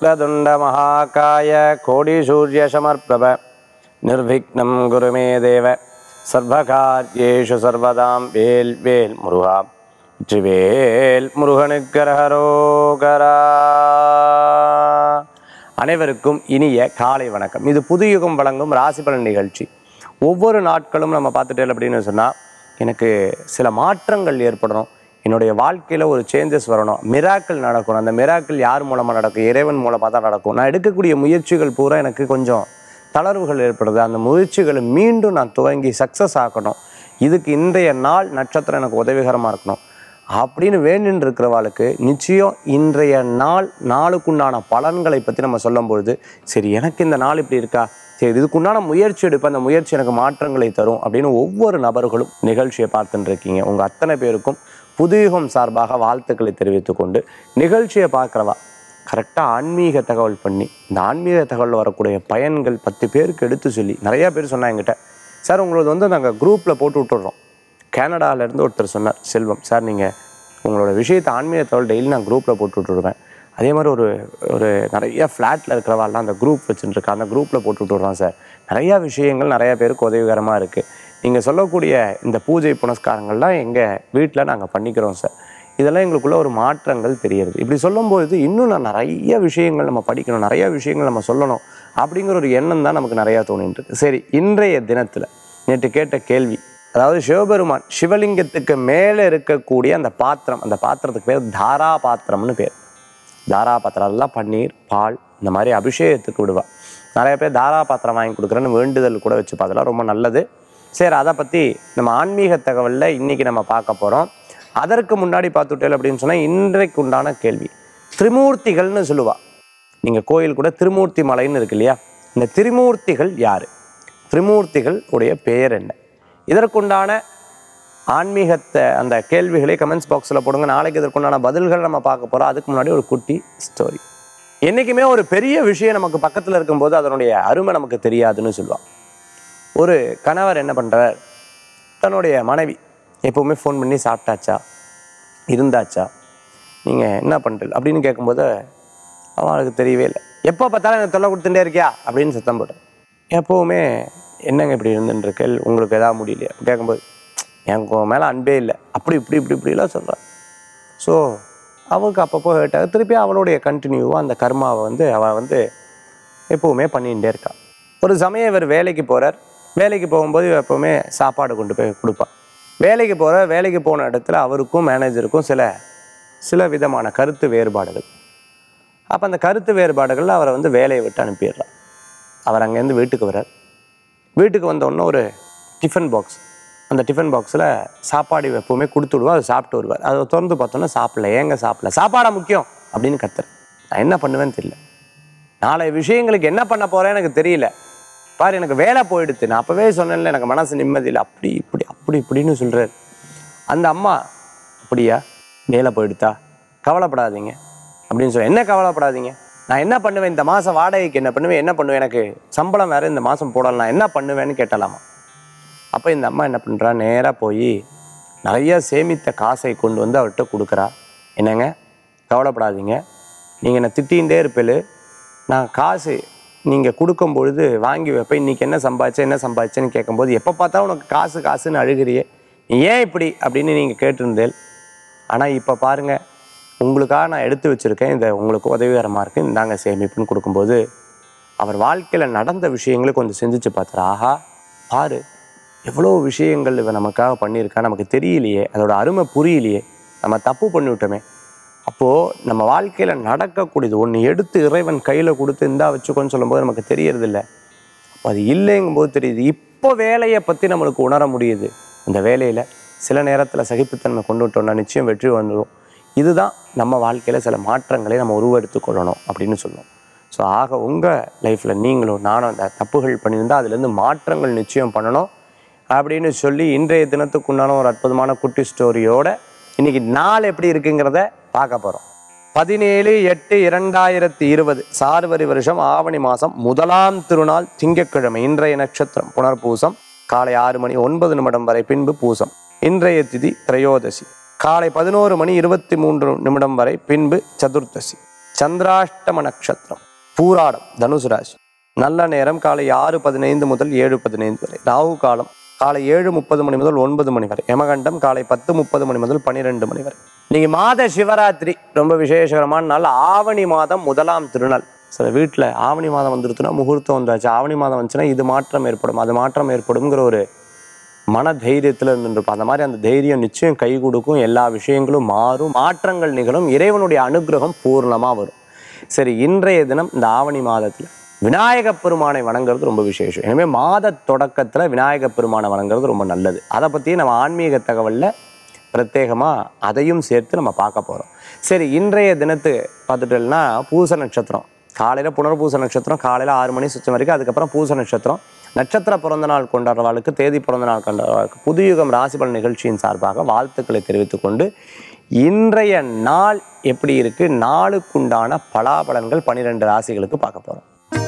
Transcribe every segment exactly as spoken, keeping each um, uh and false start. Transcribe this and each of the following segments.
वक्रतुंड महाकाय कोटि सूर्य समर्प्रभ निर्विघ्नं गुरु मे देव सर्वकार्येषु सर्वदां वेल वेल मुरुगा வெற்றிவேல் முருகனுக்கரகரோகரா. அனைவருக்கும் இனிய காலை வணக்கம். இது புது யுகம் வழங்கும் ராசி பலன் நிகழ்ச்சி. ஒவ்வொரு நாட்களும் நம்ம பார்த்துட்டே அப்படின்னு சொன்னால் எனக்கு சில மாற்றங்கள் ஏற்படணும், என்னுடைய வாழ்க்கையில் ஒரு சேஞ்சஸ் வரணும், மிராக்கிள் நடக்கணும். அந்த மிராக்கிள் யார் மூலமாக நடக்கும்? இறைவன் மூலமாக தான் நடக்கும். நான் எடுக்கக்கூடிய முயற்சிகள் பூரா எனக்கு கொஞ்சம் தளர்வுகள் ஏற்படுது, அந்த முயற்சிகளை மீண்டும் நான் துவங்கி சக்ஸஸ் ஆக்கணும், இதுக்கு இன்றைய நாள் நட்சத்திரம் எனக்கு உதவிகரமாக இருக்கணும் அப்படின்னு வேண்டின்னு இருக்கிறவாளுக்கு நிச்சயம் இன்றைய நாள் நாளுக்குண்டான பலன்களை பற்றி நம்ம சொல்லும் பொழுது, சரி எனக்கு இந்த நாள் இப்படி இருக்கா, சரி இதுக்குண்டான முயற்சி எடுப்பேன், அந்த முயற்சி எனக்கு மாற்றங்களை தரும் அப்படின்னு ஒவ்வொரு நபர்களும் நிகழ்ச்சியை பார்த்துட்டு இருக்கீங்க. உங்கள் அத்தனை பேருக்கும் புதுயுகம் சார்பாக வாழ்த்துக்களை தெரிவித்து கொண்டு, நிகழ்ச்சியை பார்க்குறவா கரெக்டாக ஆன்மீக தகவல் பண்ணி இந்த ஆன்மீக தகவல் வரக்கூடிய பயன்கள் பத்து பேருக்கு எடுத்து சொல்லி, நிறையா பேர் சொன்னாங்க என்கிட்ட, சார் உங்களது வந்து நாங்கள் குரூப்பில் போட்டு விட்டுடுறோம். கனடாவிலேருந்து ஒருத்தர் சொன்னார், செல்வம் சார் நீங்கள் உங்களோட விஷயத்தை ஆன்மீக தகவல் டெய்லி நான் குரூப்பில் போட்டு விட்டுடுவேன். அதே மாதிரி ஒரு ஒரு நிறைய ஃப்ளாட்டில் இருக்கிறவாள்லாம் அந்த குரூப் வச்சுட்டுருக்கா, அந்த குரூப்பில் போட்டு விட்டுடுறான் சார். நிறையா விஷயங்கள் நிறையா பேருக்கு உதவிகரமாக இருக்குது. நீங்கள் சொல்லக்கூடிய இந்த பூஜை புனஸ்காரங்கள்லாம் எங்கள் வீட்டில் நாங்கள் பண்ணிக்கிறோம் சார். இதெல்லாம் எங்களுக்குள்ள ஒரு மாற்றங்கள் தெரியுது. இப்படி சொல்லும்போது இன்னும் நான் நிறைய விஷயங்கள் நம்ம படிக்கணும், நிறையா விஷயங்கள் நம்ம சொல்லணும் அப்படிங்கிற ஒரு எண்ணம் தான் நமக்கு நிறையா தோணிட்டு இருக்கு. சரி, இன்றைய தினத்தில் நேற்று கேட்ட கேள்வி, அதாவது சிவபெருமான் சிவலிங்கத்துக்கு மேலே இருக்கக்கூடிய அந்த பாத்திரம், அந்த பாத்திரத்துக்கு பேர் தாரா பாத்திரம்னு பேர். தாரா பாத்திரம் அதெல்லாம் பன்னீர் பால் இந்த மாதிரி அபிஷேகத்துக்கு விடுவா. நிறைய பேர் தாரா பாத்திரம் வாங்கி கொடுக்குறேன்னு வேண்டுதல் கூட வச்சுப்பா, அதெல்லாம் ரொம்ப நல்லது. சரி, அதை பற்றி நம்ம ஆன்மீக தகவலில் இன்றைக்கி நம்ம பார்க்க போகிறோம். அதற்கு முன்னாடி பார்த்துட்டேன் அப்படின்னு சொன்னால் இன்றைக்கு உண்டான கேள்வி, திரிமூர்த்திகள்னு சொல்லுவா. நீங்கள் கோயில் கூட திருமூர்த்தி மலைன்னு இருக்கு இல்லையா, இந்த திரிமூர்த்திகள் யார், திரிமூர்த்திகள் உடைய பெயர் என்ன, இதற்குண்டான ஆன்மீகத்தை அந்த கேள்விகளை கமெண்ட்ஸ் பாக்ஸில் போடுங்க. நாளைக்கு இதற்குண்டான பதில்கள் நம்ம பார்க்க போகிறோம். அதுக்கு முன்னாடி ஒரு குட்டி ஸ்டோரி. என்றைக்குமே ஒரு பெரிய விஷயம் நமக்கு பக்கத்தில் இருக்கும்போது அதனுடைய அருமை நமக்கு தெரியாதுன்னு சொல்லுவாள். ஒரு கணவர் என்ன பண்ணுறார், தன்னுடைய மனைவி எப்போவுமே ஃபோன் பண்ணி சாப்பிட்டாச்சா இருந்தாச்சா நீங்கள் என்ன பண்ணுறது அப்படின்னு கேட்கும்போது அவளுக்கு தெரியவே இல்லை. எப்போ பார்த்தாலும் எனக்கு தொல்லை கொடுத்துட்டே இருக்கியா அப்படின்னு சத்தம் போட்டேன். எப்போவுமே என்னங்க இப்படி இருந்துருக்கேள், உங்களுக்கு எதாவது முடியலையா கேட்கும்போது எனக்கு மேலே அன்பே இல்லை, அப்படி இப்படி இப்படி இப்படிலாம் சொல்கிறான். ஸோ அவளுக்கு அப்பப்போ கேட்டாங்க, திருப்பி அவளுடைய கண்டினியூவாக அந்த கர்மாவை வந்து அவள் வந்து எப்போவுமே பண்ணிகிட்டே இருக்காள். ஒரு சமயம் இவர் வேலைக்கு போகிறார். வேலைக்கு போகும்போது எப்போவுமே சாப்பாடு கொண்டு போய் கொடுப்பாள். வேலைக்கு போகிற வேலைக்கு போன இடத்துல அவருக்கும் மேனேஜருக்கும் சில சில விதமான கருத்து வேறுபாடுகள். அப்போ அந்த கருத்து வேறுபாடுகளில் அவரை வந்து வேலையை விட்டு அனுப்பிடுறார். அவர் அங்கேருந்து வீட்டுக்கு வர்றார். வீட்டுக்கு வந்தோடனே ஒரு டிஃபன் பாக்ஸ், அந்த டிஃபன் பாக்ஸில் சாப்பாடு எப்போவுமே கொடுத்து விடுவா, அதை சாப்பிட்டு வருவார். அதை திறந்து பார்த்தோன்னா சாப்பிடல. ஏங்க சாப்பிடல, சாப்பாடா முக்கியம் அப்படின்னு கத்துறேன். நான் என்ன பண்ணுவேன்னு தெரியல, நாளை விஷயங்களுக்கு என்ன பண்ண போகிறேன்னு எனக்கு தெரியல, பாரு எனக்கு வேலை போயிடுது, நான் அப்போவே சொன்னேன்ல எனக்கு மனசு நிம்மதி இல்லை, அப்படி இப்படி அப்படி இப்படின்னு சொல்கிறார். அந்த அம்மா, அப்படியா வேலை போயிடுதா, கவலைப்படாதீங்க அப்படின்னு சொல்ல. என்ன கவலைப்படாதீங்க, நான் என்ன பண்ணுவேன், இந்த மாதம் வாடகைக்கு என்ன பண்ணுவேன், என்ன பண்ணுவேன், எனக்கு சம்பளம் வேறு இந்த மாதம் போடலாம், நான் என்ன பண்ணுவேன்னு கேட்டலாமா. அப்போ இந்த அம்மா என்ன பண்ணுறா, நேராக போய் நிறையா சேமித்த காசை கொண்டு வந்து அவர்கிட்ட கொடுக்குறா. என்னங்க கவலைப்படாதீங்க, நீங்கள் என்னை திட்டிகிட்டே இருப்பேல், நான் காசு நீங்கள் கொடுக்கும்பொழுது வாங்கி வைப்பேன், இன்றைக்கி என்ன சம்பாதிச்சேன் என்ன சம்பாதிச்சேன்னு கேட்கும்போது எப்போ பார்த்தா உனக்கு காசு காசுன்னு அழுகிறியே, நீ ஏன் இப்படி அப்படின்னு நீங்கள் கேட்டிருந்தேன். ஆனால் இப்போ பாருங்கள், உங்களுக்காக நான் எடுத்து வச்சுருக்கேன், இந்த உங்களுக்கு உதவிகரமாக இருக்குது, இந்தாங்க சேமிப்புன்னு கொடுக்கும்போது அவர் வாழ்க்கையில் நடந்த விஷயங்களை கொஞ்சம் சிந்திச்சு பார்த்தார். ஆஹா பாரு எவ்வளோ விஷயங்கள் இவன் நமக்காக பண்ணியிருக்கா, நமக்கு தெரியலையே, அதோட அருமை புரியலையே, நம்ம தப்பு பண்ணிவிட்டோமே. அப்போது நம்ம வாழ்க்கையில் நடக்கக்கூடியது ஒன்று எடுத்து இறைவன் கையில் கொடுத்து இந்தா வச்சுக்கோன்னு சொல்லும்போது நமக்கு தெரியறதில்ல, அப்போ அது இல்லைங்கும்போது தெரியுது. இப்போ வேலையை பற்றி நம்மளுக்கு உணர முடியுது. அந்த வேலையில் சில நேரத்தில் சகிப்புத்தன்மை கொண்டு விட்டோம்னா நிச்சயம் வெற்றி வந்துடும். இதுதான் நம்ம வாழ்க்கையில் சில மாற்றங்களை நம்ம உருவெடுத்துக்கொள்ளணும் அப்படின்னு சொல்லணும். ஸோ ஆக உங்கள் லைஃப்பில் நீங்களும் நானும் அந்த தப்புகள் பண்ணியிருந்தால் அதுலேருந்து மாற்றங்கள் நிச்சயம் பண்ணணும் அப்படின்னு சொல்லி இன்றைய தினத்துக்குண்டான ஒரு அற்புதமான குட்டி ஸ்டோரியோட இன்றைக்கி நாள் எப்படி இருக்குங்கிறத பார்க்க போகிறோம். பதினேழு எட்டு இரண்டாயிரத்தி இருபது சார்வரி வருஷம் ஆவணி மாதம் முதலாம் திருநாள் திங்கட்கிழமை. இன்றைய நட்சத்திரம் புனர்பூசம். காலை ஆறு மணி ஒன்பது நிமிடம் வரை பின்பு பூசம். இன்றைய திதி திரையோதசி. காலை பதினோரு மணி இருபத்தி மூன்று நிமிடம் வரை பின்பு சதுர்த்தசி. சந்திராஷ்டம நட்சத்திரம், பூராடம், தனுசு ராசி. நல்ல நேரம் காலை ஆறு பதினைந்து முதல் ஏழு பதினைந்து வரை. ராகு காலம் காலை ஏழு முப்பது மணி முதல் ஒன்பது மணி வரை. யமகண்டம் காலை பத்து முப்பது மணி முதல் பன்னிரெண்டு மணி வரை. இன்னைக்கு மாத சிவராத்திரி, ரொம்ப விசேஷகரமான நாள். ஆவணி மாதம் முதலாம் திருநாள். சில வீட்டில் ஆவணி மாதம் வந்துருச்சுன்னா முகூர்த்தம் வந்தாச்சு, ஆவணி மாதம் வந்துச்சுன்னா இது மாற்றம் ஏற்படும், அது மாற்றம் ஏற்படுங்கிற ஒரு மன தைரியத்தில் இருந்துருப்போம். அந்த மாதிரி அந்த தைரியம் நிச்சயம் கை கொடுக்கும். எல்லா விஷயங்களும் மாறும், மாற்றங்கள் நிகழும், இறைவனுடைய அனுகிரகம் பூர்ணமாக வரும். சரி, இன்றைய தினம் இந்த ஆவணி மாதத்தில் விநாயகப் பெருமானை வணங்குறது ரொம்ப விசேஷம். எனவே மாத தொடக்கத்தில் விநாயகப் பெருமானை வணங்குறது ரொம்ப நல்லது. அதை பற்றி நம்ம ஆன்மீக தகவலில் பிரத்யேகமாக அதையும் சேர்த்து நம்ம பார்க்க போகிறோம். சரி, இன்றைய தினத்து பார்த்துட்டோம்னா பூச நட்சத்திரம். காலையில் புனர்பூச நட்சத்திரம் காலையில் ஆறு மணி சுத்தம் வரைக்கும். அதுக்கப்புறம் பூச நட்சத்திரம். நட்சத்திர பிறந்த நாள் கொண்டாடுறவாளுக்கு, தேதி பிறந்த நாள் கொண்டாடுறவாளுக்கு புதுயுகம் ராசிபலன் நிகழ்ச்சியின் சார்பாக வாழ்த்துக்களை தெரிவித்துக் கொண்டு, இன்றைய நாள் எப்படி இருக்கு, நாளுக்குண்டான பலாபலன்கள் பனிரெண்டு ராசிகளுக்கு பார்க்க போகிறோம்.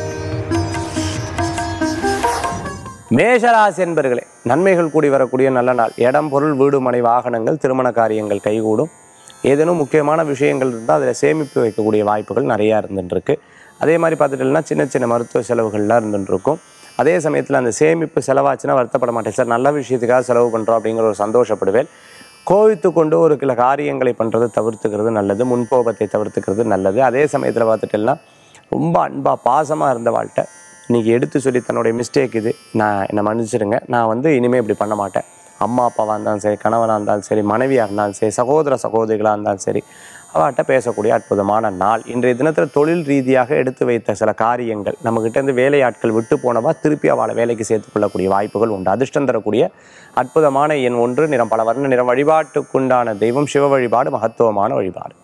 மேஷராசி என்பர்களே, நன்மைகள் கூடி வரக்கூடிய நல்ல நாள். இடம், பொருள், வீடு, மனை, வாகனங்கள், திருமண காரியங்கள் கைகூடும். ஏதேனும் முக்கியமான விஷயங்கள் இருந்தால் அதில் சேமிப்பு வைக்கக்கூடிய வாய்ப்புகள் நிறையா இருந்துருக்கு. அதே மாதிரி பார்த்துட்டோம்னா சின்ன சின்ன மருத்துவ செலவுகள்லாம் இருந்துருக்கும். அதே சமயத்தில் அந்த சேமிப்பு செலவாச்சுன்னா வருத்தப்பட மாட்டேன், சார் நல்ல விஷயத்துக்காக செலவு பண்ணுறோம் அப்படிங்கிற ஒரு சந்தோஷப்படுவேன். கோவித்து கொண்டு ஒரு சில காரியங்களை பண்ணுறது தவிர்த்துக்கிறது நல்லது, முன்போபத்தை தவிர்த்துக்கிறது நல்லது. அதே சமயத்தில் பார்த்துட்டோம்னா ரொம்ப அன்பாக பாசமாக இருந்த வாழ்க்கை இன்றைக்கி எடுத்து சொல்லி தன்னுடைய மிஸ்டேக் இது, நான் என்னை மன்னிச்சிடுங்க, நான் வந்து இனிமேல் இப்படி பண்ண மாட்டேன். அம்மா அப்பாவாக இருந்தாலும் சரி, கணவனாக இருந்தாலும் சரி, மனைவியாக இருந்தாலும் சரி, சகோதர சகோதரிகளாக இருந்தாலும் சரி, அவர்கிட்ட பேசக்கூடிய அற்புதமான நாள். இன்றைய தினத்தில் தொழில் ரீதியாக எடுத்து வைத்த சில காரியங்கள், நம்மக்கிட்டேருந்து வேலையாட்கள் விட்டு போனவா திருப்பி அவளை வேலைக்கு சேர்த்துக்கொள்ளக்கூடிய வாய்ப்புகள் உண்டு. அதிர்ஷ்டம் தரக்கூடிய அற்புதமான எண் ஒன்று, நிறம் பல வர்ண நிறம். வழிபாட்டுக்குண்டான தெய்வம் சிவ வழிபாடு, மகத்துவமான வழிபாடு.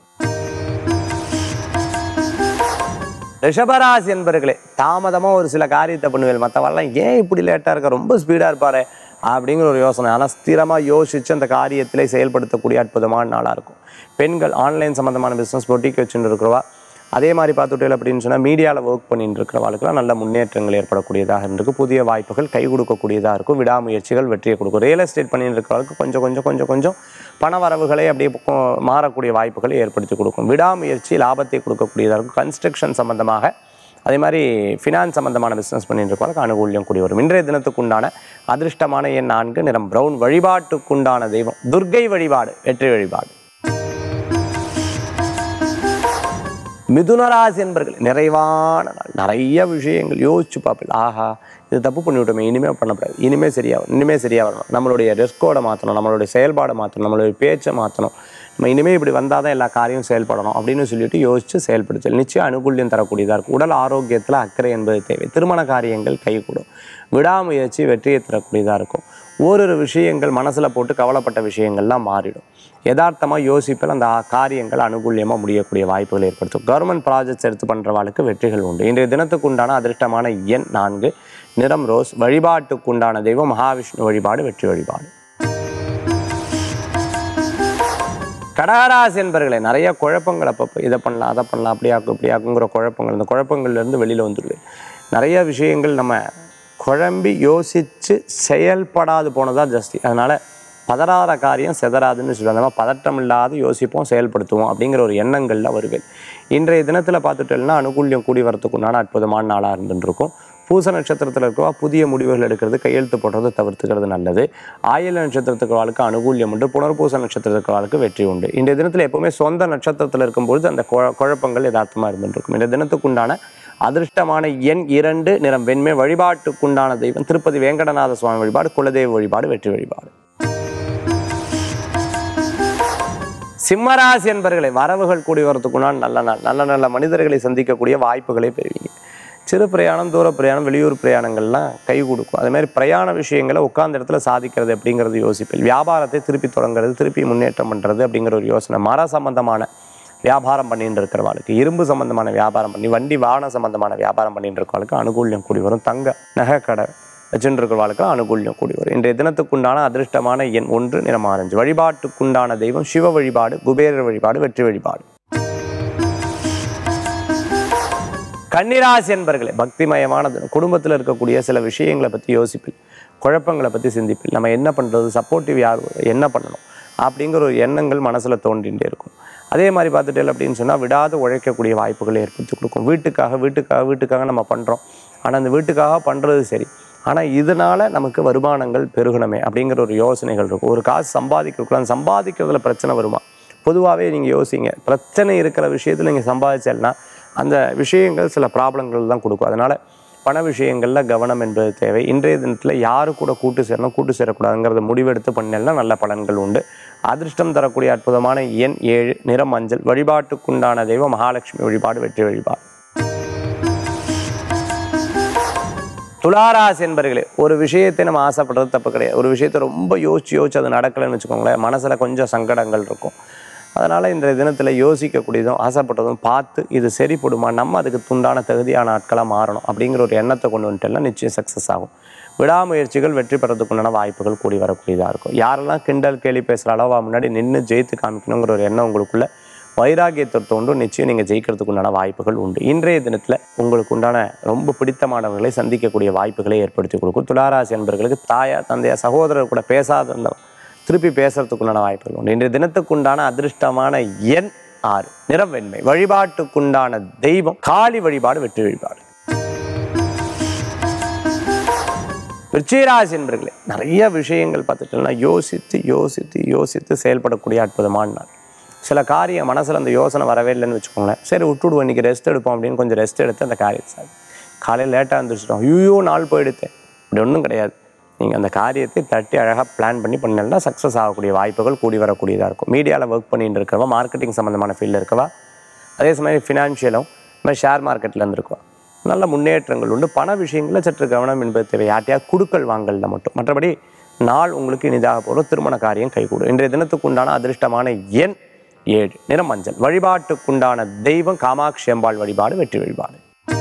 ரிஷபராசி என்பர்களே, தாமதமாக ஒரு சில காரியத்தை பண்ணுவேன், மற்றவெல்லாம் ஏன் இப்படி லேட்டாக இருக்க, ரொம்ப ஸ்பீடாக இருப்பார் அப்படிங்கிற ஒரு யோசனை. ஆனால் ஸ்திரமாக யோசித்து அந்த காரியத்திலே செயல்படுத்தக்கூடிய அற்புதமான நாளாக இருக்கும். பெண்கள் ஆன்லைன் சம்மந்தமான பிஸ்னஸ் பொட்டிக்கு வச்சுட்டு இருக்கிறவா, அதே மாதிரி பார்த்துட்டேன் அப்படின்னு சொன்னால் மீடியாவில் ஒர்க் பண்ணிட்டு இருக்கிறவாளுக்கெல்லாம் நல்ல முன்னேற்றங்கள் ஏற்படக்கூடியதாக இருக்குது. புதிய வாய்ப்புகள் கை கொடுக்கக்கூடியதாக இருக்கும். விடாமுயற்சிகள் வெற்றியை கொடுக்கும். ரியல் எஸ்டேட் பண்ணிட்டு இருக்கிறவளுக்கு கொஞ்சம் கொஞ்சம் கொஞ்சம் கொஞ்சம் பண வரவுகளை அப்படியே மாறக்கூடிய வாய்ப்புகளை ஏற்படுத்தி கொடுக்கும். விடாமுயற்சி லாபத்தை கொடுக்கக்கூடியதாக இருக்கும். கன்ஸ்ட்ரக்ஷன் சம்மந்தமாக, அதே மாதிரி ஃபினான்ஸ் சம்மந்தமான பிஸ்னஸ் பண்ணிட்டு இருக்கிறவங்களுக்கு அனுகூல்யம் கூடி வரும். இன்றைய தினத்துக்குண்டான அதிர்ஷ்டமான எண் நான்கு, நிறம் பிரவுன். வழிபாட்டுக்குண்டான தெய்வம் துர்க்கை வழிபாடு, வெற்றி வழிபாடு. மிதுனராசி என்பர்கள், நிறைவான நாள். நிறைய விஷயங்கள் யோசிச்சு பார்ப்பேன், ஆஹா இது தப்பு பண்ணிவிட்டோமே, இனிமேல் பண்ணக்கூடாது, இனிமேல் சரியாகும், இனிமேல் சரியாக வரணும், நம்மளுடைய ரெஸ்கோடை மாற்றணும், நம்மளுடைய செயல்பாடை மாற்றணும், நம்மளுடைய பேச்சை மாற்றணும், நம்ம இனிமேல் இப்படி வந்தால் தான் எல்லா காரியம் செயல்படணும் அப்படின்னு சொல்லிட்டு யோசித்து செயல்படுத்தல் நிச்சயம் அனுகூல்யம் தரக்கூடியதாக இருக்கும். உடல் ஆரோக்கியத்தில் அக்கறை என்பது தேவை. திருமண காரியங்கள் கைகூடும். விடாமுயற்சி வெற்றியை தரக்கூடியதாக இருக்கும். ஓரிரு விஷயங்கள் மனசில் போட்டு கவலைப்பட்ட விஷயங்கள்லாம் மாறிடும். யதார்த்தமாக யோசிப்பில் அந்த காரியங்கள் அனுகூல்யமாக முடியக்கூடிய வாய்ப்புகள் ஏற்படுத்தும். கவர்மெண்ட் ப்ராஜெக்ட்ஸ் எடுத்து பண்ணுறவாளுக்கு வெற்றிகள் உண்டு. இன்றைய தினத்துக்கு உண்டான அதிர்ஷ்டமான எண் நான்கு, நிறம் ரோஸ். வழிபாட்டுக்குண்டான தெய்வம் மகாவிஷ்ணு வழிபாடு, வெற்றி வழிபாடு. கடகராசி என்பர்களே, நிறைய குழப்பங்கள் அப்பப்போ இதை பண்ணலாம் அதை பண்ணலாம் அப்படியாக்கும் இப்படியாக்குங்கிற குழப்பங்கள், இந்த குழப்பங்கள்லேருந்து வெளியில் வந்துடுவேன். நிறைய விஷயங்கள் நம்ம குழம்பி யோசித்து செயல்படாது போனதான் ஜாஸ்தி. அதனால் பதறாத காரியம் செதறாதுன்னு சொல்லுவாங்க. நம்ம பதட்டம் இல்லாத யோசிப்போம், செயல்படுத்துவோம் அப்படிங்கிற ஒரு எண்ணங்களில் வருவேன். இன்றைய தினத்தில் பார்த்துட்டோம்னா அனுகூல்யம் கூடி வரத்துக்குண்டான அற்புதமான நாளாக இருந்துருக்கும். பூச நட்சத்திரத்தில் இருக்கவா புதிய முடிவுகள் எடுக்கிறது, கையெழுத்து போடுறது தவிர்த்துக்கிறது நல்லது. ஆயில நட்சத்திரத்துக்கு வாழ்க்கை அனுகூல்யம் உண்டு. புனர்பூச நட்சத்திரத்துக்கு வாழ்க்கை வெற்றி உண்டு. இன்றைய தினத்தில் எப்பவுமே சொந்த நட்சத்திரத்தில் இருக்கும்பொழுது அந்த குழப்பங்கள் யதார்த்தமாக இருந்துருக்கும். இன்றைய தினத்துக்குண்டான அதிர்ஷ்டமான எண் இரண்டு, நிறம் வெண்மை. வழிபாட்டுக்குண்டான தெய்வம் திருப்பதி வேங்கடநாத சுவாமி வழிபாடு, குலதெய்வ வழிபாடு, வெற்றி வழிபாடு. சிம்மராசி என்பர்களை, வரவுகள் கூடி வரத்துக்குண்டான நல்ல நாள். நல்ல நல்ல மனிதர்களை சந்திக்கக்கூடிய வாய்ப்புகளை பெறுவீங்க. சிறு பிரயாணம், தூர பிரயாணம், வெளியூர் பிரயாணங்கள்லாம் கை கொடுக்கும். அதேமாதிரி பிரயாண விஷயங்களை உட்கார்ந்த இடத்துல சாதிக்கிறது அப்படிங்கிறது யோசிப்பேன். வியாபாரத்தை திருப்பி தொடங்குறது, திருப்பி முன்னேற்றம் பண்ணுறது அப்படிங்கிற ஒரு யோசனை. மர சம்பந்தமான வியாபாரம் பண்ணிட்டு இருக்கிறவாளுக்கு, இரும்பு சம்பந்தமான வியாபாரம் பண்ணி, வண்டி வாகன சம்பந்தமான வியாபாரம் பண்ணிட்டு இருக்கிறவாளுக்கு அனுகூல்யம் கூடி வரும். தங்க நகை கடை வச்சுட்டு இருக்கிறவாளுக்கு அனுகூல்யம் கூடி வரும். இன்றைய தினத்துக்குண்டான அதிர்ஷ்டமான எண் ஒன்று, நிறம் ஆரஞ்சு. வழிபாட்டுக்குண்டான தெய்வம் சிவ வழிபாடு, குபேரர் வழிபாடு, வெற்றி வழிபாடு. கன்னிராசி என்பர்களே, பக்திமயமானது. குடும்பத்தில் இருக்கக்கூடிய சில விஷயங்களை பற்றி யோசிப்பில், குழப்பங்களை பற்றி சிந்திப்பில், நம்ம என்ன பண்ணுறது, சப்போர்ட்டிவ் யார், என்ன பண்ணணும் அப்படிங்கிற ஒரு எண்ணங்கள் மனசில் தோன்றிகிட்டே இருக்கும். அதே மாதிரி பார்த்துட்டேன் அப்படின்னு சொன்னால் விடாது உழைக்கக்கூடிய வாய்ப்புகளை ஏற்படுத்தி கொடுக்கும். வீட்டுக்காக வீட்டுக்காக வீட்டுக்காக நம்ம பண்ணுறோம். ஆனால் அந்த வீட்டுக்காக பண்ணுறது சரி, ஆனால் இதனால் நமக்கு வருமானங்கள் பெருகணுமே அப்படிங்கிற ஒரு யோசனைகள் இருக்கும். ஒரு காசு சம்பாதிக்கிறதுக்குள்ள அந்த சம்பாதிக்கிறதுல பிரச்சனை வருமா? பொதுவாகவே நீங்கள் யோசிங்க, பிரச்சனை இருக்கிற விஷயத்தில் நீங்கள் சம்பாதிச்சேன்னா அந்த விஷயங்கள் சில ப்ராப்ளங்கள் தான் கொடுக்கும். அதனால் பண விஷயங்களில் கவனம் என்பது தேவை. இன்றைய தினத்தில் யாரு கூட கூட்டு சேரணும் கூட்டு சேரக்கூடாதுங்கிறத முடிவெடுத்து பண்ணலாம், நல்ல பலன்கள் உண்டு. அதிர்ஷ்டம் தரக்கூடிய அற்புதமான எண் ஏழு, நிறம் மஞ்சள். வழிபாட்டுக்குண்டான தெய்வம் மகாலட்சுமி வழிபாடு, வெற்றி வழிபாடு. துளாராசி என்பர்களே, ஒரு விஷயத்தை நம்ம ஆசைப்படுறது தப்பு கிடையாது. ஒரு விஷயத்தை ரொம்ப யோசிச்சு யோசிச்சு அது நடக்கலைன்னு வச்சுக்கோங்களேன், மனசில் கொஞ்சம் சங்கடங்கள் இருக்கும். அதனால் இந்த தினத்தில் யோசிக்கக்கூடியதும் ஆசைப்பட்டதும் பார்த்து இது சரிப்படுமா, நம்ம அதுக்கு துண்டான தகுதியான ஆட்களாக மாறணும் அப்படிங்கிற ஒரு எண்ணத்தை கொண்டு வந்துட்டேன்னா நிச்சயம் சக்ஸஸ் ஆகும். விடாமுயற்சிகள் வெற்றி பெறதுக்குண்டான வாய்ப்புகள் கூடி வரக்கூடியதாக இருக்கும். யாரெல்லாம் கிண்டல் கேலி பேசுகிற அளவா முன்னாடி நின்று ஜெயித்து காமிக்கணுங்கிற ஒரு எண்ணம் உங்களுக்குள்ள வைராகியத்தை தோன்றும். நிச்சயம் நீங்கள் ஜெயிக்கிறதுக்கு உண்டான வாய்ப்புகள் உண்டு. இன்றைய தினத்தில் உங்களுக்கு உண்டான ரொம்ப பிடித்தமானவர்களை சந்திக்கக்கூடிய வாய்ப்புகளை ஏற்படுத்தி கொடுக்கும். துளாராசி என்பவர்களுக்கு தாயார் தந்தையார் சகோதரர் கூட பேசாத திருப்பி பேசுறதுக்குண்டான வாய்ப்புகள் உண்டு. இன்றைய தினத்துக்குண்டான அதிர்ஷ்டமான எண் ஆறு, நிறம் வெண்மை. வழிபாட்டுக்குண்டான தெய்வம் காளி வழிபாடு, வெற்றி வழிபாடு. விருச்சிகராசி என்பவர்களே, நிறைய விஷயங்கள் பார்த்துட்டோம்னா யோசித்து யோசித்து யோசித்து செயல்படக்கூடிய அற்புதமான நாள். சில காரியம் மனசில் அந்த யோசனை வரவே இல்லைன்னு வச்சுக்கோங்களேன், சரி விட்டுடுவோம் இன்றைக்கி ரெஸ்ட் எடுப்போம் அப்படின்னு கொஞ்சம் ரெஸ்ட் எடுத்து அந்த காரியத்தை சார் காலையில் லேட்டாக இருந்துச்சிட்டோம், ஐயோ நாள் போயிடுத்தேன், இப்படி ஒன்றும் கிடையாது. நீங்கள் அந்த காரியத்தை தட்டி அழகாக பிளான் பண்ணி பண்ணினா சக்ஸஸ் ஆகக்கூடிய வாய்ப்புகள் கூடி வரக்கூடியதாக இருக்கும். மீடியாவில் ஒர்க் பண்ணிட்டு இருக்கவா, மார்க்கெட்டிங் சம்மந்தமான ஃபீல்டில் இருக்கவா, அதே சமயம் ஃபினான்ஷியலும் இந்த மாதிரி ஷேர் மார்க்கெட்டில் இருந்துருக்கவா, நல்ல முன்னேற்றங்கள் உண்டு. பண விஷயங்களில் சற்று கவனம் என்பது தேவை. யார்ட்டையாக குடுக்கல் வாங்கலில் மட்டும். மற்றபடி நாள் உங்களுக்கு இனிதாக போகிறோம். திருமண காரியம் கைகூடும். இன்றைய தினத்துக்கு உண்டான அதிர்ஷ்டமான எண் ஏழு, நிறம் மஞ்சள். வழிபாட்டுக்குண்டான தெய்வம் காமாட்சி அம்பாள் வழிபாடு, வெற்றி வழிபாடு.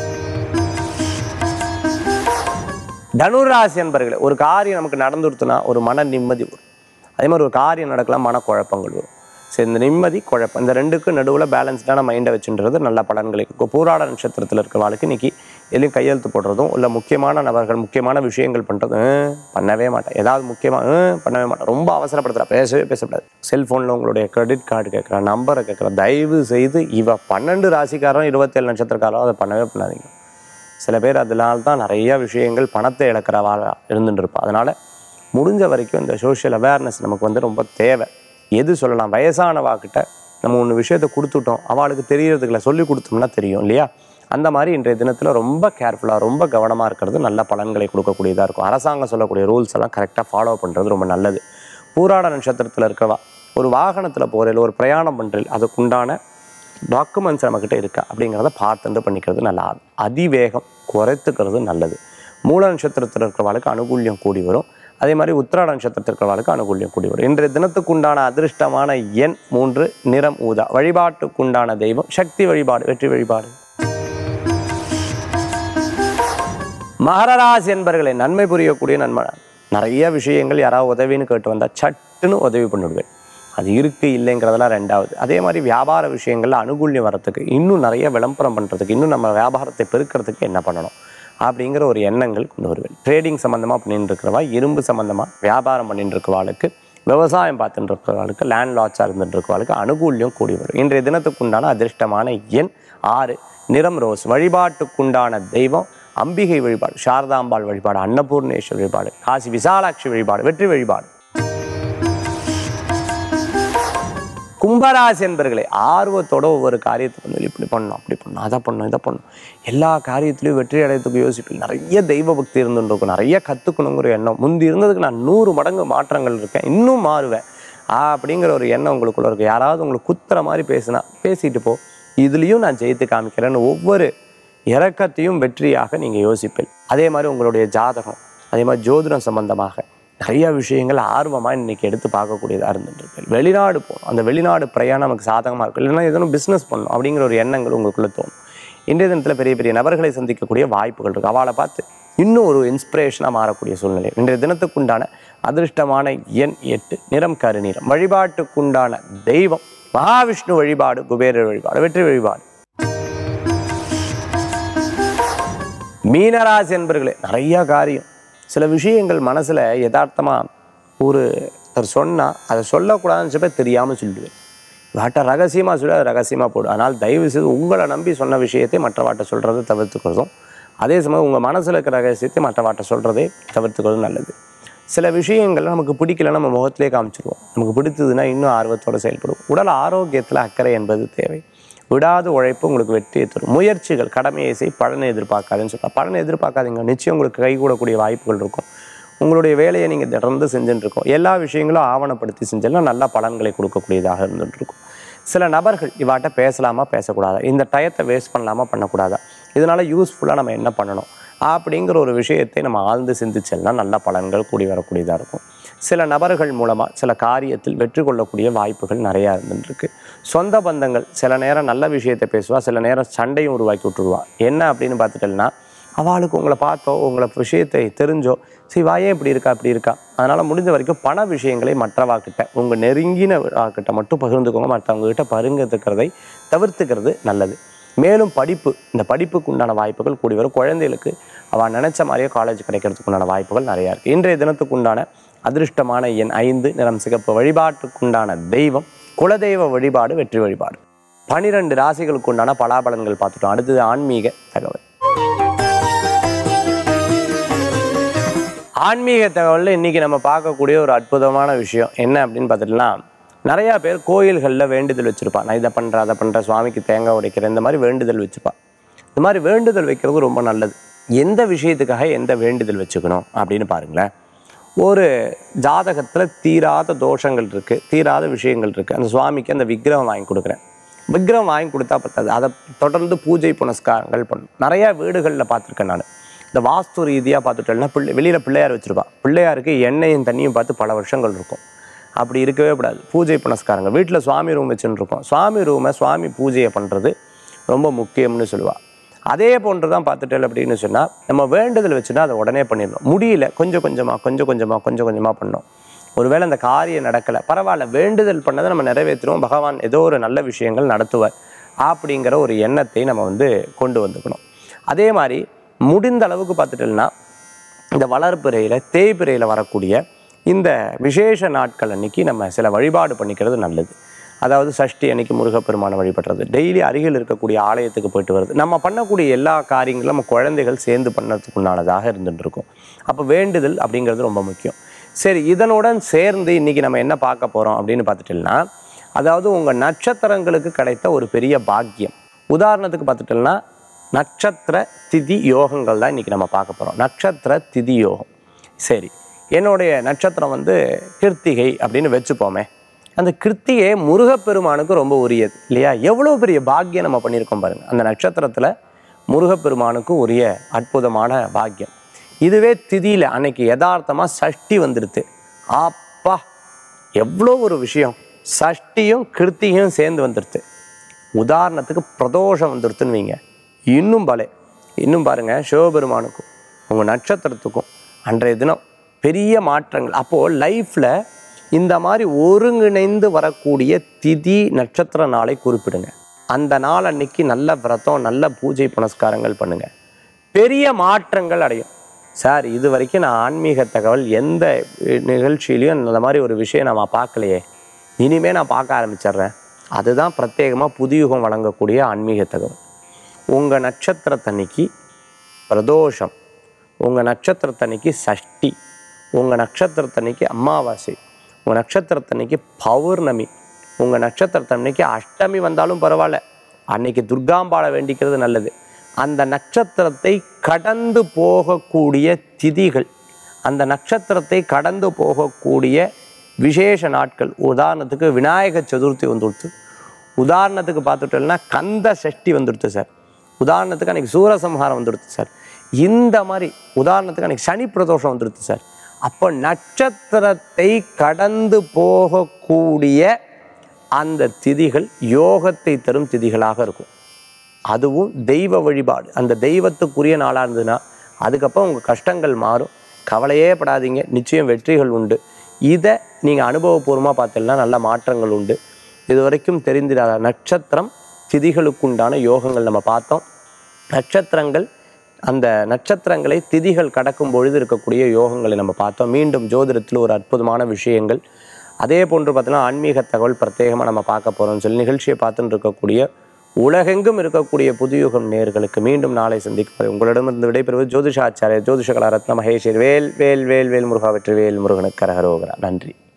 தனுராசி என்பர்களே, ஒரு காரியம் நமக்கு நடந்துடுத்துனா ஒரு மன நிம்மதி வரும். அதே மாதிரி ஒரு காரியம் நடக்கலாம், மனக்குழப்பங்கள் வரும். சரி, இந்த நிம்மதி குழப்பம் இந்த ரெண்டுக்கும் நடுவில் பேலன்ஸ்டான மைண்டை வச்சுன்றது நல்ல பலன்களை இருக்கும். பூராட நட்சத்திரத்தில் இருக்கிறவாளுக்கு இன்றைக்கி எதுலையும் கையெழுத்து போடுறதும் இல்லை முக்கியமான நபர்கள் முக்கியமான விஷயங்கள் பண்ணுறதும் பண்ணவே மாட்டேன். ஏதாவது முக்கியமாக பண்ணவே மாட்டேன். ரொம்ப அவசரப்படுத்துகிறா, பேசவே பேசக்கூடாது. செல்ஃபோனில் உங்களுடைய கிரெடிட் கார்டு கேட்குறா, நம்பரை கேட்குறா, தயவு செய்து இவ பன்னெண்டு ராசிக்காரன் இருபத்தேழு நட்சத்திரக்காரோ அதை பண்ணவே பண்ணாதீங்க. சில பேர் அதனால தான் நிறைய விஷயங்கள் பணத்தை இழக்கிறவாளாக இருந்துட்டு இருப்பா. அதனால் முடிஞ்ச வரைக்கும் இந்த சோஷியல் அவேர்னஸ் நமக்கு வந்து ரொம்ப தேவை. எது சொல்லலாம், வயசானவாக்கிட்ட நம்ம ஒன்று விஷயத்தை கொடுத்துட்டோம், அவளுக்கு தெரியறதுக்குள்ள சொல்லி கொடுத்தோம்னா தெரியும் இல்லையா? அந்த மாதிரி இன்றைய தினத்தில் ரொம்ப கேர்ஃபுல்லாக ரொம்ப கவனமாக இருக்கிறது நல்ல பலன்களை கொடுக்கக்கூடியதாக இருக்கும். அரசாங்கம் சொல்லக்கூடிய ரூல்ஸ் எல்லாம் கரெக்டாக ஃபாலோ பண்ணுறது ரொம்ப நல்லது. பூராட நட்சத்திரத்தில் இருக்கவா ஒரு வாகனத்தில் போகிறதில் ஒரு பிரயாணம் பண்ணுறதில் அதுக்குண்டான டாக்குமெண்ட்ஸ் நம்மக்கிட்ட இருக்கா அப்படிங்கிறத பார்த்துட்டு பண்ணிக்கிறது நல்லா. அதிவேகம் குறைத்துக்கிறது நல்லது. மூல நட்சத்திரத்தில் இருக்கிறவாளுக்கு அனுகூல்யம் கூடி வரும். அதே மாதிரி உத்திராட நட்சத்திரத்தில் இருக்கிறவாளுக்கு அனுகூல்யம் கூடி வரும். இன்றைய தினத்துக்குண்டான அதிர்ஷ்டமான எண் மூன்று, நிறம் ஊதா. வழிபாட்டுக்குண்டான தெய்வம் சக்தி வழிபாடு, வெற்றி வழிபாடு. மகர ராசி என்பவர்களை, நன்மை புரியக்கூடிய நன்மை. நிறைய விஷயங்கள் யாராவது உதவின்னு கேட்டு வந்தால் சட்டுன்னு உதவி பண்ணிவிடுவேன். அது இருக்குது இல்லைங்கிறதெல்லாம் ரெண்டாவது. அதே மாதிரி வியாபார விஷயங்களில் அனுகூல்யம் வரத்துக்கு, இன்னும் நிறைய விளம்பரம் பண்ணுறதுக்கு, இன்னும் நம்ம வியாபாரத்தை பெருக்கிறதுக்கு என்ன பண்ணணும் அப்படிங்கிற ஒரு எண்ணங்கள் கொண்டு வருவேன். ட்ரேடிங் சம்மந்தமாக பண்ணிட்டு இருக்கிறவா, இரும்பு சம்மந்தமாக வியாபாரம் பண்ணிட்டு இருக்கிறவாளுக்கு, விவசாயம் பார்த்துட்டு இருக்கிறவாளுக்கு, லேண்ட் லாட்ஸாக இருந்துட்டு இருக்கிறவாளுக்கு அனுகூல்யம் கூடி வரும். இன்றைய தினத்துக்குண்டான அதிர்ஷ்டமான எண் ஆறு, நிறம் ரோஸ். வழிபாட்டுக்குண்டான தெய்வம் அம்பிகை வழிபாடு, சாரதாம்பாள் வழிபாடு, அன்னபூர்ணேஸ்வர் வழிபாடு, காசி விசாலாட்சி வழிபாடு, வெற்றி வழிபாடு. கும்பராசி என்பர்களே, ஆர்வத்தோட ஒவ்வொரு காரியத்தை பண்ணி இப்படி பண்ணணும் அப்படி பண்ணணும் அதை பண்ணணும் இதை பண்ணணும் எல்லா காரியத்திலையும் வெற்றி அடையத்துக்கு யோசிப்பேன். நிறைய தெய்வ பக்தி இருந்துட்டு இருக்கும், நிறைய கற்றுக்கணுங்கிற எண்ணம். முந்தி இருந்ததுக்கு நான் நூறு மடங்கு மாற்றங்கள் இருக்கேன், இன்னும் மாறுவேன் அப்படிங்கிற ஒரு எண்ணம் உங்களுக்குள்ள இருக்குது. யாராவது உங்களுக்கு குத்துற மாதிரி பேசுனா பேசிட்டு போ, இதுலேயும் நான் ஜெயித்து காமிக்கிறேன்னு ஒவ்வொரு இறக்கத்தையும் வெற்றியாக நீங்கள் யோசிப்பேன். அதே மாதிரி உங்களுடைய ஜாதகம், அதே மாதிரி ஜோதிடம் சம்பந்தமாக நிறைய விஷயங்கள் ஆர்வமாக இன்றைக்கி எடுத்து பார்க்கக்கூடியதாக இருந்துட்டு. வெளிநாடு போகணும், அந்த வெளிநாடு பிரயாணம் நமக்கு சாதகமாக இருக்கும். இல்லைன்னா எதனும் பிஸ்னஸ் பண்ணணும் அப்படிங்கிற ஒரு எண்ணங்கள் உங்களுக்குள்ளே தோணும். இன்றைய தினத்தில் பெரிய பெரிய நபர்களை சந்திக்கக்கூடிய வாய்ப்புகள் இருக்குது. அவளை பார்த்து இன்னும் ஒரு இன்ஸ்பிரேஷனாக மாறக்கூடிய சூழ்நிலை. இன்றைய தினத்துக்குண்டான அதிர்ஷ்டமான எண் எட்டு, நிறம் கருநீரம். வழிபாட்டுக்குண்டான தெய்வம் மகாவிஷ்ணு வழிபாடு, குபேரர் வழிபாடு, வெற்றி வழிபாடு. மீனராசி என்பர்களே, நிறைய காரியம் சில விஷயங்கள் மனசில் யதார்த்தமாக ஒருத்தர் சொன்னால் அதை சொல்லக்கூடாதுன்னு சொல்லி தெரியாமல் சொல்லிடுவேன். வாட்ட ரகசியமாக சொல்லி அது ரகசியமாக போடும். அதனால் தயவு செய்து உங்களை நம்பி சொன்ன விஷயத்தை மற்றவாட்ட சொல்கிறத தவிர்த்துக்கிறதும், அதே சமயம் உங்கள் மனசில் இருக்கிற ரகசியத்தை மற்றவாட்ட சொல்கிறதே தவிர்த்துக்கிறதும் நல்லது. சில விஷயங்கள் நமக்கு பிடிக்கல, நம்ம முகத்திலே காமிச்சிருவோம். நமக்கு பிடித்ததுன்னா இன்னும் ஆர்வத்தோடு செயல்படும். உடல் ஆரோக்கியத்தில் அக்கறை என்பது தேவை. விடாத உழைப்பு உங்களுக்கு வெற்றியை தரும். முயற்சிகள் கடமையை செய், பலனை எதிர்பார்க்காதுன்னு சொல்லலாம். பலனை எதிர்பார்க்காதீங்க, நிச்சயம் உங்களுக்கு கைகூடக்கூடிய வாய்ப்புகள் இருக்கும். உங்களுடைய வேலையை நீங்கள் தொடர்ந்து செஞ்சுட்டு இருக்கோம். எல்லா விஷயங்களும் ஆவணப்படுத்தி செஞ்சாலும் நல்ல பலன்களை கொடுக்கக்கூடியதாக இருந்துட்டு இருக்கும். சில நபர்கள் இவாட்ட பேசலாமா பேசக்கூடாதா, இந்த டயத்தை வேஸ்ட் பண்ணலாமா பண்ணக்கூடாதா, இதனால் யூஸ்ஃபுல்லாக நம்ம என்ன பண்ணணும் அப்படிங்கிற ஒரு விஷயத்தை நம்ம ஆழ்ந்து சிந்திச்சல்னா நல்ல பலன்கள் கூடி வரக்கூடியதாக இருக்கும். சில நபர்கள் மூலமாக சில காரியத்தில் வெற்றி கொள்ளக்கூடிய வாய்ப்புகள் நிறையா இருந்துருக்கு. சொந்த பந்தங்கள் சில நேரம் நல்ல விஷயத்தை பேசுவா, சில நேரம் சண்டையும் உருவாக்கி விட்டுருவா. என்ன அப்படின்னு பார்த்துட்டேன்னா, அவளுக்கு உங்களை பார்த்தோ உங்களை விஷயத்தை தெரிஞ்சோ சரி வாயே இப்படி இருக்கா இப்படி இருக்கா. அதனால் முடிஞ்ச வரைக்கும் பண விஷயங்களை மற்றவாக்கிட்ட உங்கள் நெருங்கின கிட்ட மட்டும் பகிர்ந்துக்கோங்க. மற்றவங்ககிட்ட பருங்கத்துக்கிறதை தவிர்த்துக்கிறது நல்லது. மேலும் படிப்பு, இந்த படிப்புக்கு உண்டான வாய்ப்புகள் கூடி வரும். குழந்தைகளுக்கு அவள் நினச்ச மாதிரியே காலேஜ் கிடைக்கிறதுக்கு உண்டான வாய்ப்புகள் நிறையா இருக்குது. இன்றைய தினத்துக்கு உண்டான அதிர்ஷ்டமான எண் ஐந்து, நிறம் சிகப்பு. வழிபாட்டுக்குண்டான தெய்வம் குலதெய்வ வழிபாடு, வெற்றி வழிபாடு. பனிரெண்டு ராசிகளுக்கு உண்டான பலாபலன்கள் பார்த்துட்டோம். அடுத்தது ஆன்மீக தகவல். ஆன்மீக தகவலில் இன்றைக்கி நம்ம பார்க்கக்கூடிய ஒரு அற்புதமான விஷயம் என்ன அப்படின்னு பார்த்துட்டோம்னா, நிறையா பேர் கோயில்களில் வேண்டுதல் வச்சுருப்பான். நான் இதை பண்ணுறேன் அதை பண்ணுறேன், சுவாமிக்கு தேங்காய் உடைக்கிறேன், இந்த மாதிரி வேண்டுதல் வச்சுப்பான். இந்த மாதிரி வேண்டுதல் வைக்கிறது ரொம்ப நல்லது. எந்த விஷயத்துக்காக எந்த வேண்டுதல் வச்சுக்கணும் அப்படின்னு பாருங்களேன். ஒரு ஜாதகத்தில் தீராத தோஷங்கள் இருக்குது, தீராத விஷயங்கள் இருக்குது. அந்த சுவாமிக்கு அந்த விக்கிரகம் வாங்கி கொடுக்குறேன். விக்கிரகம் வாங்கி கொடுத்தா பத்தாது, அதை தொடர்ந்து பூஜை புனஸ்காரங்கள் பண்ணணும். நிறையா வீடுகளில் பார்த்துருக்கேன் நான். இந்த வாஸ்து ரீதியாக பார்த்துட்டேன்னா பிள்ளை வெளியில் பிள்ளையார் வச்சுருப்பான். பிள்ளையாருக்கு எண்ணெயும் தண்ணியும் பார்த்து பல வருஷங்கள் இருக்கும். அப்படி இருக்கவே கூடாது. பூஜை புனஸ்காரங்கள் வீட்டில் சுவாமி ரூம் வச்சுன்னு இருக்கோம். சுவாமி ரூமை சுவாமி பூஜையை பண்ணுறது ரொம்ப முக்கியம்னு சொல்லுவாள். அதே போன்று தான் பார்த்துட்டேன் அப்படின்னு சொன்னால், நம்ம வேண்டுதல் வச்சுன்னா அதை உடனே பண்ணிடணும். முடியல, கொஞ்சம் கொஞ்சமாக கொஞ்சம் கொஞ்சமாக கொஞ்சம் கொஞ்சமாக பண்ணோம். ஒருவேளை அந்த காரியம் நடக்கலை, பரவாயில்ல, வேண்டுதல் பண்ணதை நம்ம நிறைவேற்றுவோம், பகவான் ஏதோ ஒரு நல்ல விஷயங்கள் நடத்துவார் அப்படிங்கிற ஒரு எண்ணத்தை நம்ம வந்து கொண்டு வந்துக்கணும். அதே மாதிரி முடிந்த அளவுக்கு பார்த்துட்டோம்னா, இந்த வளர்பிறையில் தேய்பிறையில் வரக்கூடிய இந்த விசேஷ நாட்கள் அன்றைக்கி நம்ம சில வழிபாடு பண்ணிக்கிறது நல்லது. அதாவது சஷ்டி அன்னைக்கு முருகப்பெருமானை வழிபடுறது, டெய்லி அருகில் இருக்கக்கூடிய ஆலயத்துக்கு போயிட்டு வருது. நம்ம பண்ணக்கூடிய எல்லா காரியங்களும் நம்ம குழந்தைகள் சேர்ந்து பண்ணுறதுக்கு உண்டானதாக இருந்துட்டு இருக்கும். அப்போ வேண்டுதல் அப்படிங்கிறது ரொம்ப முக்கியம். சரி, இதனுடன் சேர்ந்து இன்றைக்கி நம்ம என்ன பார்க்க போகிறோம் அப்படின்னு பார்த்துட்டோம்னா, அதாவது உங்கள் நட்சத்திரங்களுக்கு கிடைத்த ஒரு பெரிய பாக்கியம். உதாரணத்துக்கு பார்த்துட்டோம்னா, நட்சத்திர திதி யோகங்கள் தான் இன்றைக்கி நம்ம பார்க்க போகிறோம். நட்சத்திர திதி யோகம். சரி, என்னுடைய நட்சத்திரம் வந்து கிருத்திகை அப்படின்னு வச்சுப்போமே. அந்த கிருத்திகை முருகப்பெருமானுக்கு ரொம்ப உரியது இல்லையா? எவ்வளோ பெரிய பாக்கியம் நம்ம பண்ணியிருக்கோம் பாருங்கள். அந்த நட்சத்திரத்தில் முருகப்பெருமானுக்கு உரிய அற்புதமான பாக்கியம். இதுவே திதியில் அன்னைக்கு யதார்த்தமாக சஷ்டி வந்துடுது. அப்பா, எவ்வளோ ஒரு விஷயம்! சஷ்டியும் கிருத்திகையும் சேர்ந்து வந்துடுது. உதாரணத்துக்கு பிரதோஷம் வந்துடுதுன்னு வைங்க, இன்னும் பலே. இன்னும் பாருங்கள், சிவபெருமானுக்கும் உங்கள் நட்சத்திரத்துக்கும் அன்றைய தினம் பெரிய மாற்றங்கள். அப்போது லைஃப்பில் இந்த மாதிரி ஒருங்கிணைந்து வரக்கூடிய திதி நட்சத்திர நாளை குறிப்பிடுங்க. அந்த நாள் அன்னைக்கு நல்ல விரதம், நல்ல பூஜை புனஸ்காரங்கள் பண்ணுங்கள், பெரிய மாற்றங்கள் அடையும். சார், இது வரைக்கும் நான் ஆன்மீக தகவல் எந்த நிகழ்ச்சியிலையும் இந்த மாதிரி ஒரு விஷயம் நான் பார்க்கலையே, இனிமேல் நான் பார்க்க ஆரம்பிச்சிட்றேன். அதுதான் பிரத்யேகமாக புதுயுகம் வழங்கக்கூடிய ஆன்மீக தகவல். உங்கள் நட்சத்திரத்தன்னைக்கு பிரதோஷம், உங்கள் நட்சத்திரத்தன்னைக்கு சஷ்டி, உங்கள் நட்சத்திரத்தன்னைக்கு அமாவாசை, உங்கள் நட்சத்திரத்தன்னைக்கு பௌர்ணமி, உங்கள் நட்சத்திரத்தன்னைக்கு அஷ்டமி வந்தாலும் பரவாயில்ல, அன்னைக்கு துர்காம்பாளை வேண்டிக்கிறது நல்லது. அந்த நட்சத்திரத்தை கடந்து போகக்கூடிய திதிகள், அந்த நட்சத்திரத்தை கடந்து போகக்கூடிய விசேஷ நாட்கள். உதாரணத்துக்கு விநாயக சதுர்த்தி வந்துடுத்து, உதாரணத்துக்கு பார்த்துட்டோம்னா கந்த சஷ்டி வந்துடுத்து சார், உதாரணத்துக்கு அன்றைக்கி சூரசம்ஹாரம் வந்துடுது சார், இந்த மாதிரி உதாரணத்துக்கு அன்றைக்கி சனி பிரதோஷம் வந்துடுது சார். அப்போ நட்சத்திரத்தை கடந்து போகக்கூடிய அந்த திதிகள் யோகத்தை தரும் திதிகளாக இருக்கும். அதுவும் தெய்வ வழிபாடு, அந்த தெய்வத்துக்குரிய நாளாக இருந்ததுன்னா அதுக்கப்புறம் உங்கள் கஷ்டங்கள் மாறும். கவலையே படாதீங்க, நிச்சயம் வெற்றிகள் உண்டு. இதை நீங்கள் அனுபவபூர்வமாக பார்த்தீங்கன்னா நல்ல மாற்றங்கள் உண்டு. இது வரைக்கும் தெரிந்திராத நட்சத்திரம் திதிகளுக்குண்டான யோகங்கள் நம்ம பார்த்தோம். நட்சத்திரங்கள், அந்த நட்சத்திரங்களை திதிகள் கடக்கும் பொழுது இருக்கக்கூடிய யோகங்களை நம்ம பார்த்தோம். மீண்டும் ஜோதிடத்தில் ஒரு அற்புதமான விஷயங்கள், அதே போன்று பார்த்தீங்கன்னா ஆன்மீக தகவல் பிரத்யேகமாக நம்ம பார்க்க போகிறோம்னு சொல்லி நிகழ்ச்சியை பார்த்துட்டு இருக்கக்கூடிய உலகெங்கும் இருக்கக்கூடிய புதுயுகம் நேயர்களுக்கு மீண்டும் நாளை சந்திக்கும் உங்களிடமிருந்து விடைபெறுவது ஜோதிஷாச்சாரியர் ஜோதிஷ கலா ரத்ன மகேஸ்வர் வேல் வேல் வேல் வேல் முருகா வெற்றி வேல் முருகனுக்கு கரகரோகரா. நன்றி.